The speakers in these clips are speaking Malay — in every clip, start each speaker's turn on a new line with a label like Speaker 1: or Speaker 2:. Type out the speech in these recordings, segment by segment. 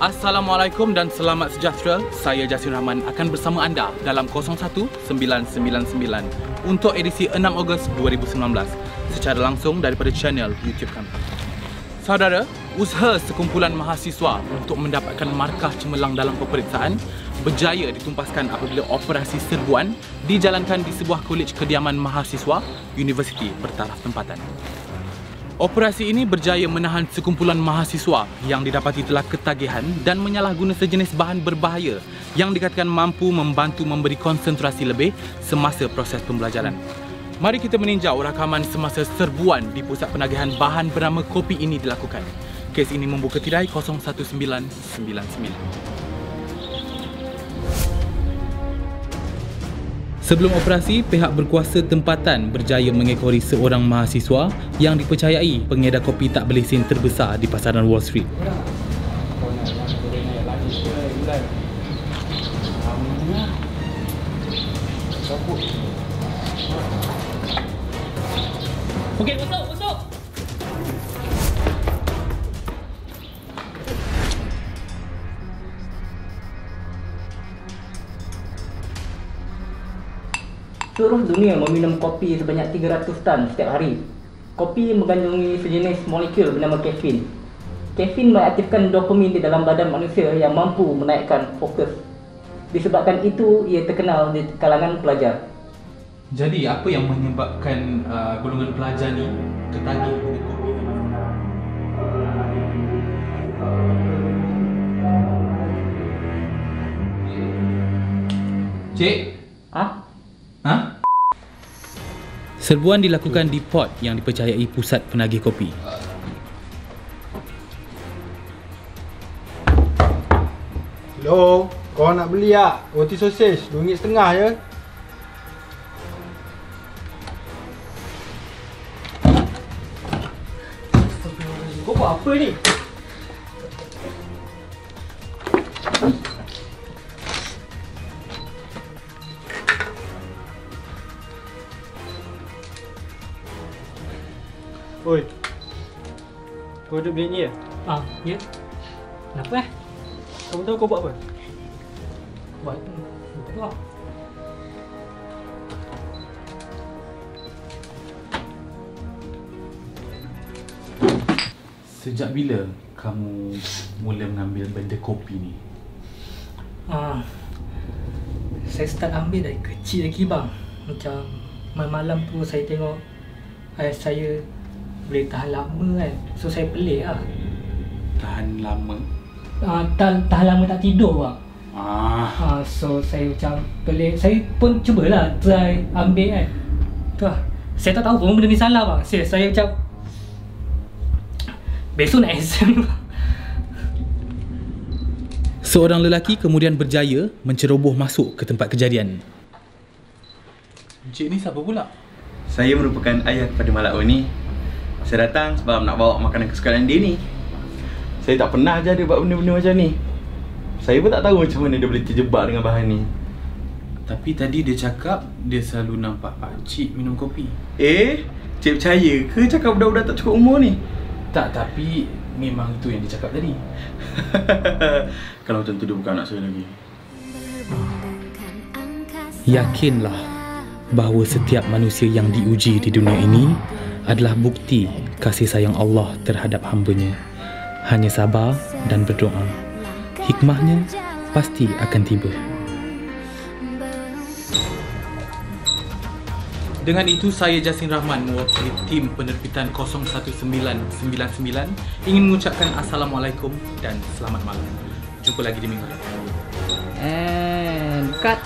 Speaker 1: Assalamualaikum dan selamat sejahtera. Saya Jasin Rahman akan bersama anda dalam 01999 untuk edisi 6 Ogos 2019 secara langsung daripada channel YouTube kami. Saudara, usaha sekumpulan mahasiswa untuk mendapatkan markah cemerlang dalam peperiksaan berjaya ditumpaskan apabila operasi serbuan dijalankan di sebuah kolej kediaman mahasiswa Universiti bertaraf tempatan. Operasi ini berjaya menahan sekumpulan mahasiswa yang didapati telah ketagihan dan menyalahguna sejenis bahan berbahaya yang dikatakan mampu membantu memberi konsentrasi lebih semasa proses pembelajaran. Mari kita meninjau rakaman semasa serbuan di pusat penagihan bahan bernama kopi ini dilakukan. Kes ini membuka tirai 01999. Sebelum operasi, pihak berkuasa tempatan berjaya mengekori seorang mahasiswa yang dipercayai pengedar kopi tak berlesen terbesar di pasaran Wall Street.
Speaker 2: Okey, masuk.
Speaker 3: Seluruh dunia meminum kopi sebanyak 300 tan setiap hari. Kopi mengandungi sejenis molekul bernama kafein. Kafein mengaktifkan dopamin di dalam badan manusia yang mampu menaikkan fokus. Disebabkan itu, ia terkenal di kalangan pelajar.
Speaker 1: Jadi, apa yang menyebabkan golongan pelajar ni ketagih dengan kopi ni? Cik? Ha? Serbuan dilakukan di port yang dipercayai pusat penagih kopi.
Speaker 4: Hello, kau nak beli tak? Roti sosis, RM2.50 je.
Speaker 2: Kau buat apa ni?
Speaker 4: Oi, kau duduk bilik ni ya?
Speaker 2: Ya. Kenapa
Speaker 4: Kamu tahu kau buat apa?
Speaker 2: Buat apa?
Speaker 1: Sejak bila kamu mula mengambil benda kopi ni?
Speaker 2: Saya start ambil dari kecil lagi bang. Macam malam-malam tu saya tengok ayah saya boleh tahan lama kan. So saya pelik lah.
Speaker 1: Tahan lama?
Speaker 2: Tahan lama tak tidur bang. So saya macam pelik. Saya pun cubalah try ambil kan. Tu lah. Saya tak tahu pun benda ni salah bang. Saya macam besok nak exam bang.
Speaker 1: Seorang lelaki kemudian berjaya menceroboh masuk ke tempat kejadian. Encik ni siapa pula?
Speaker 5: Saya merupakan ayah kepada Malak ni. Saya datang sebab nak bawa makanan kesukaan dia ni. Saya tak pernah aja dia buat benda-benda macam ni. Saya pun tak tahu macam mana dia boleh terjebak dengan bahan ni.
Speaker 1: Tapi tadi dia cakap dia selalu nampak pakcik minum kopi.
Speaker 5: Cik percaya ke cakap budak-budak tak cukup umur ni?
Speaker 1: Tak, tapi memang itu yang dia cakap tadi.
Speaker 5: Kalau macam tu dia bukan anak saya lagi.
Speaker 1: Yakinlah bahawa setiap manusia yang diuji di dunia ini adalah bukti kasih sayang Allah terhadap hamba-Nya. Hanya sabar dan berdoa. Hikmahnya pasti akan tiba. Dengan itu, saya Jasin Rahman mewakili tim penerbitan 01999 ingin mengucapkan Assalamualaikum dan selamat malam. Jumpa lagi di minggu depan.
Speaker 3: And cut.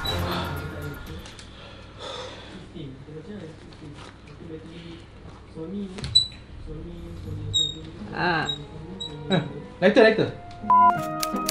Speaker 1: Lighter.